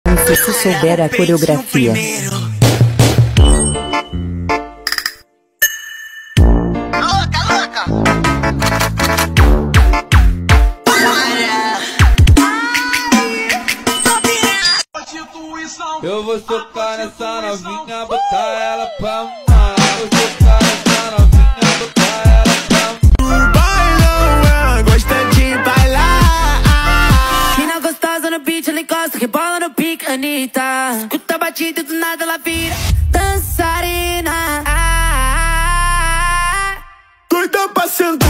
Se souber a coreografia. Eu vou socar nessa novinha, botar ela pra mamar. Vou socar nessa novinha, botar ela pra mamar. Bailão, ela gosta de bailar. Mina gostosa no beat, ela encosta, rebola no pique, Anitta. Escuta a batida e do nada ela vira dançarina. Doida pra sentar.